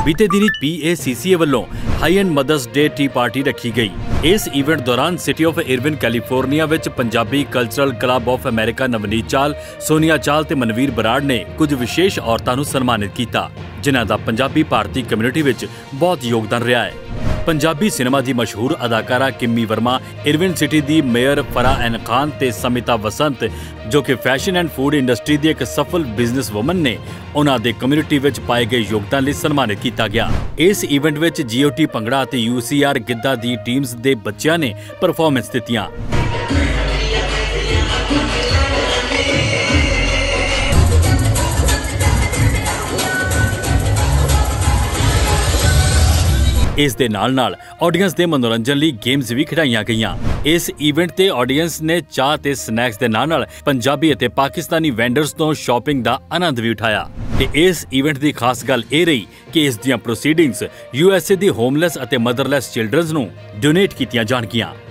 बीते दिनी PACCA ਵੱਲੋਂ high and mother's day tea party ਰੱਖੀ ਗਈ। ਇਸ ਇਵੈਂਟ ਦੌਰਾਨ ਸਿਟੀ ਆਫ ਇਰਵਿਨ ਕੈਲੀਫੋਰਨੀਆ ਵਿੱਚ Punjabi cultural club of America Navneet Chahal, Sonia ਚਾਲ ਤੇ ਮਨਵੀਰ ਬਰਾੜ ਨੇ ਕੁਝ ਵਿਸ਼ੇਸ਼ ਔਰਤਾਂ ਨੂੰ ਸਨਮਾਨਿਤ ਕੀਤਾ, ਜਿਨ੍ਹਾਂ ਦਾ ਪੰਜਾਬੀ ਭਾਰਤੀ ਕਮਿਊਨਿਟੀ ਵਿੱਚ ਬਹੁਤ ਯੋਗਦਾਨ ਰਿਹਾ ਹੈ। पंजाबी सिनेमा की मशहूर अदाकारा किम्मी वर्मा, इरविन सिटी की मेयर फराह एन खान ते समिता वसंत जो कि फैशन एंड फूड इंडस्ट्री की एक सफल बिजनेस वूमन ने उन्हां दे कम्यूनिटी विच पाए गए योगदान लई सन्मानित किया गया। इस इवेंट विच GOT भंगड़ा ते UCR गिद्धा दी टीम्स दे बच्चियां ने परफॉर्मेंस दित्तियां। इस दे नाल ऑडियंस के मनोरंजन लई गेम्स भी खिडाईयां गईयां। इस इवेंट ते ऑडियंस ने चाह ते स्नैक्स के नाल पंजाबी अते पाकिस्तानी वेंडर्स तो शॉपिंग का आनंद भी उठाया। ते इस इवेंट की खास गल यह रही कि इस दियां प्रोसीडिंग्स USA दी होमलैस अते मदरलैस चिल्ड्रनस नूं डोनेट कीतियां जाणगियां।